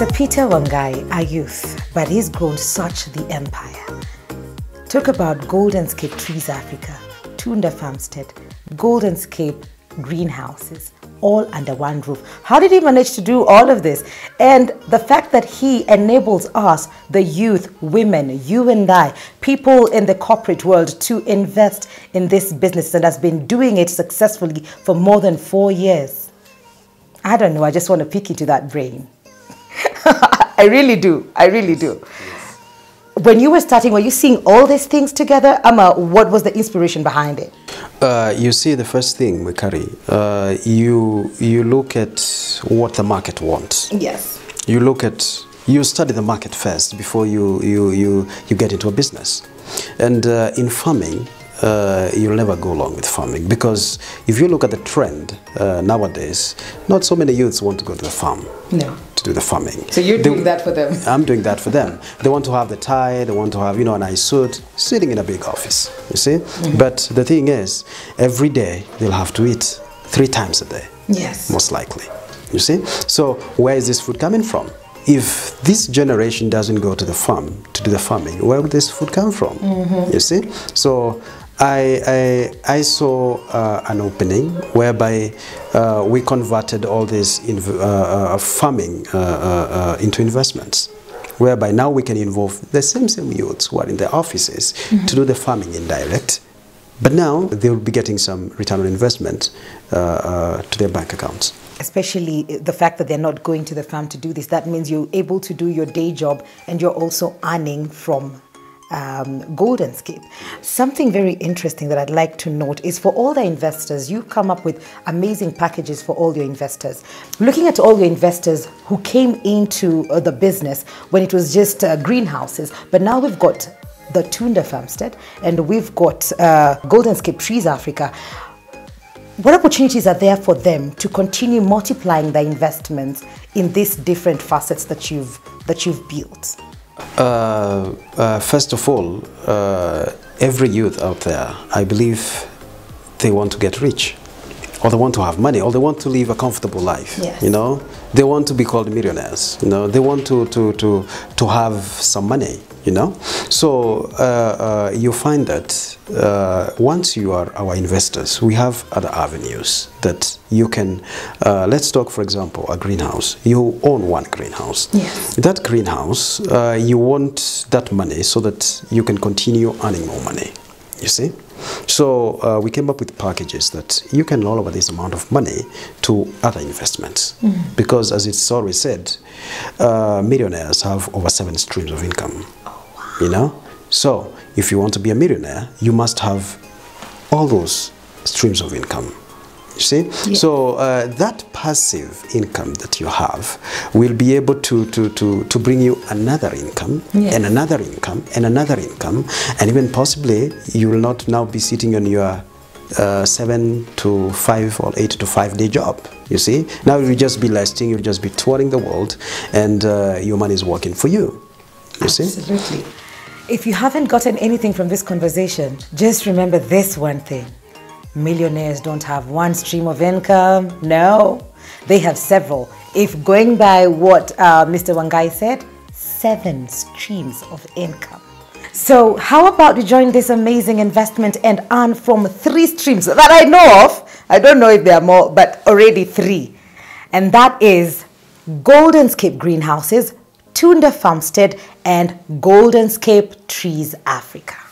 Mr. Peter Wangai, a youth, but he's grown such the empire. Talk about Goldenscape Trees Africa, Tunda Farmstead, Goldenscape Greenhouses, all under one roof. How did he manage to do all of this? And the fact that he enables us, the youth, women, you and I, people in the corporate world to invest in this business and has been doing it successfully for more than 4 years. I don't know, I just want to peek into that brain. I really do. I really do. When you were starting, were you seeing all these things together? What was the inspiration behind it? You see, the first thing, Mwikali, you look at what the market wants. Yes. You study the market first before you get into a business. And in farming, you'll never go along with farming, because if you look at the trend nowadays, not so many youths want to go to the farm. No. To do the farming. So you're doing that for them? I'm doing that for them. They want to have the tie, they want to have, a nice suit, sitting in a big office, you see? Mm-hmm. But the thing is, every day they'll have to eat 3 times a day. Yes. Most likely, you see? So where is this food coming from? If this generation doesn't go to the farm to do the farming, where would this food come from? Mm-hmm. You see? So I saw an opening whereby we converted all this farming into investments, whereby now we can involve the same youths who are in the offices mm-hmm. to do the farming indirect, but now they will be getting some return on investment to their bank accounts. Especially the fact that they're not going to the farm to do this, that means you're able to do your day job and you're also earning from Goldenscape. Something very interesting that I'd like to note is for all the investors, you come up with amazing packages for all your investors. Looking at all your investors who came into the business when it was just greenhouses, but now we've got the Tunda Farmstead and we've got Goldenscape Trees Africa. What opportunities are there for them to continue multiplying their investments in these different facets that you've built? First of all, every youth out there, I believe they want to get rich, or they want to have money, or they want to live a comfortable life. Yes. They want to be called millionaires. They want to have some money. So you find that once you are our investors, we have other avenues that you can, let's talk, for example, a greenhouse. You own one greenhouse. Yes. That greenhouse, you want that money so that you can continue earning more money, you see? So we came up with packages that you can roll over this amount of money to other investments. Mm-hmm. Because as it's always said, millionaires have over 7 streams of income. So if you want to be a millionaire, you must have all those streams of income, you see? Yeah. So that passive income that you have will be able to bring you another income, yes. and another income, and another income, and even possibly you will not now be sitting on your 7 to 5 or 8 to 5 day job, you see? Now you'll just be lasting, you'll just be touring the world, and your money is working for you. You see? Absolutely. If you haven't gotten anything from this conversation, just remember this one thing. Millionaires don't have one stream of income. No, they have several. If going by what Mr. Wangai said, 7 streams of income. So how about you join this amazing investment and earn from 3 streams that I know of? I don't know if there are more, but already 3. And that is Goldenscape Greenhouses, Tunda Farmstead, and Goldenscape Trees Africa.